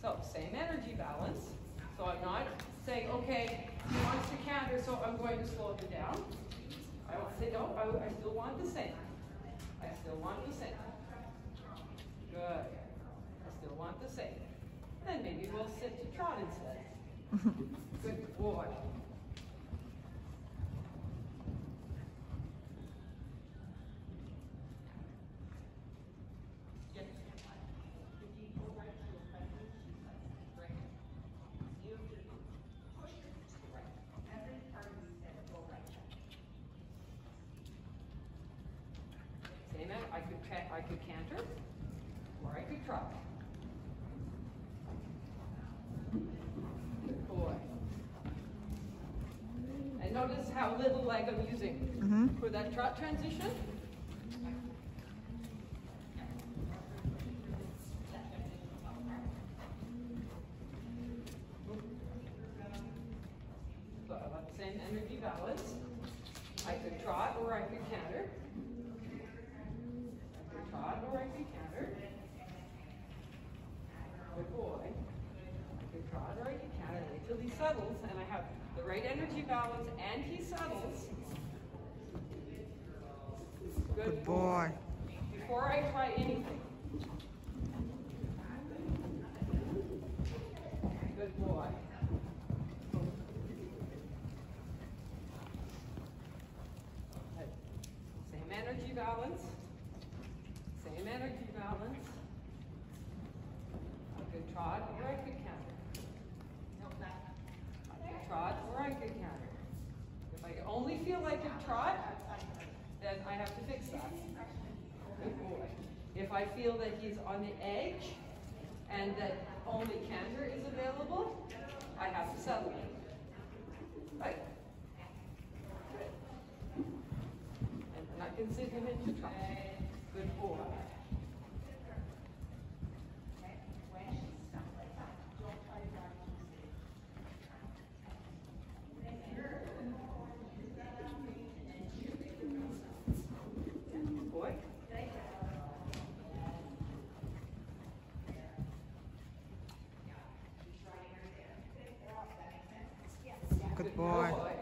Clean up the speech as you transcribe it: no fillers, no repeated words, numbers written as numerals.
So same energy balance. So I'm not saying, okay, he wants to canter, so I'm going to slow him down. I won't say, no, I still want the same. I still want the same. Good. I still want the same. Then maybe we'll sit to trot instead. Good boy. Same, I could canter, or I could trot. Good boy. And notice how little leg I'm using for that trot transition. So I want the same energy balance. I could trot or I could canter. Trot or I could canter. Good boy. I could trot or I could canter until he settles and I have the right energy balance and he settles. Good boy. Before I try anything. Good boy. Same energy balance. Same energy balance. I could trot or I could canter. I could trot or I could canter. If I only feel I could trot, then I have to fix that. Good boy. If I feel that he's on the edge and that only canter is available, I have to settle it. Right. Good. And I can sit him into trot. Good boy. Boy. Good boy.